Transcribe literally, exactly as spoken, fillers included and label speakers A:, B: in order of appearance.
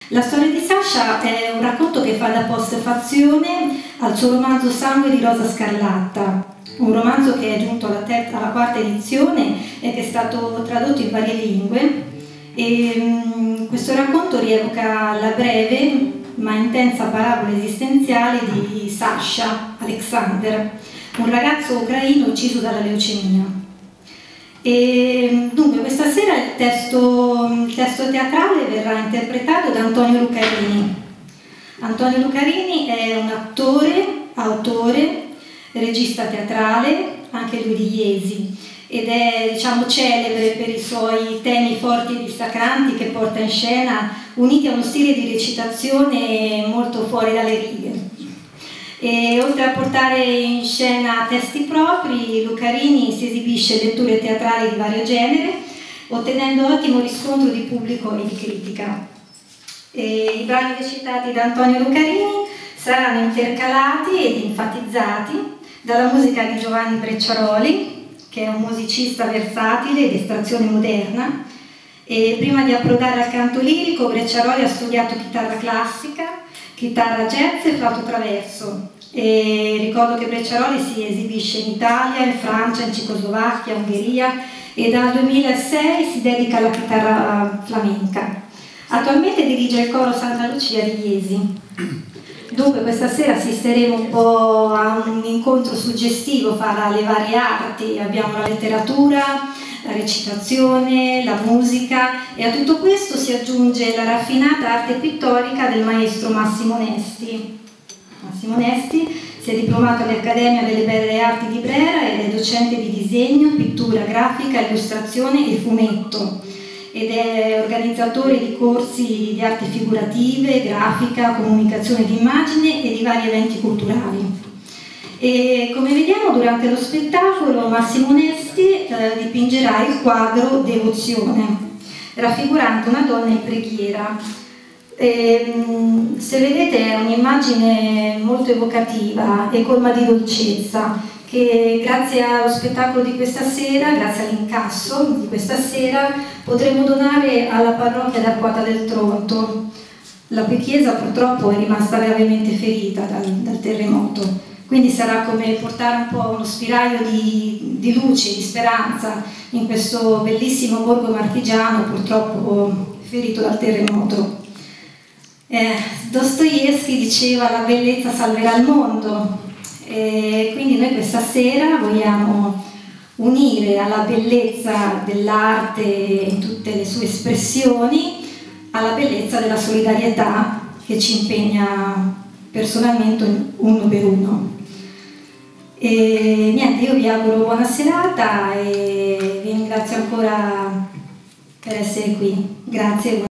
A: La storia di Sasha è un racconto che fa da postfazione al suo romanzo Sangue di Rosa Scarlatta, un romanzo che è giunto alla, terza, alla quarta edizione e che è stato tradotto in varie lingue. E, um, questo racconto rievoca la breve ma intensa parabola esistenziale di Sasha Alexander, un ragazzo ucraino ucciso dalla leucemia. E dunque questa sera il testo, il testo teatrale verrà interpretato da Antonio Lucarini. Antonio Lucarini è un attore, autore, regista teatrale, anche lui di Iesi, ed è, diciamo, celebre per i suoi temi forti e distaccanti che porta in scena, uniti a uno stile di recitazione molto fuori dalle righe. E oltre a portare in scena testi propri, Lucarini si esibisce letture teatrali di vario genere, ottenendo ottimo riscontro di pubblico e di critica. E i brani recitati da Antonio Lucarini saranno intercalati ed enfatizzati dalla musica di Giovanni Brecciaroli, che è un musicista versatile ed estrazione moderna. E prima di approdare al canto lirico, Brecciaroli ha studiato chitarra classica, chitarra jazz e flauto traverso. E ricordo che Brecciaroli si esibisce in Italia, in Francia, in Cecoslovacchia, Ungheria e dal duemilasei si dedica alla chitarra flamenca. Attualmente dirige il coro Santa Lucia di Iesi. Dunque questa sera assisteremo un po' a un incontro suggestivo fra le varie arti. Abbiamo la letteratura, la recitazione, la musica, e a tutto questo si aggiunge la raffinata arte pittorica del maestro Massimo Nesti. Massimo Nesti si è diplomato all'Accademia delle Belle Arti di Brera ed è docente di disegno, pittura, grafica, illustrazione e fumetto, ed è organizzatore di corsi di arti figurative, grafica, comunicazione d'immagine e di vari eventi culturali. E come vediamo durante lo spettacolo Massimo Nesti eh, dipingerà il quadro Devozione, raffigurante una donna in preghiera. E, mh, se vedete è un'immagine molto evocativa e colma di dolcezza, che grazie allo spettacolo di questa sera, grazie all'incasso di questa sera, potremo donare alla parrocchia d'Arquata del Tronto. La chiesa purtroppo è rimasta gravemente ferita dal, dal terremoto. Quindi sarà come portare un po' uno spiraglio di, di luce, di speranza in questo bellissimo borgo marchigiano purtroppo ferito dal terremoto. Eh, Dostoevskij diceva: la bellezza salverà il mondo, e quindi noi questa sera vogliamo unire alla bellezza dell'arte in tutte le sue espressioni alla bellezza della solidarietà che ci impegna personalmente uno per uno. E niente, io vi auguro buona serata e vi ringrazio ancora per essere qui. Grazie.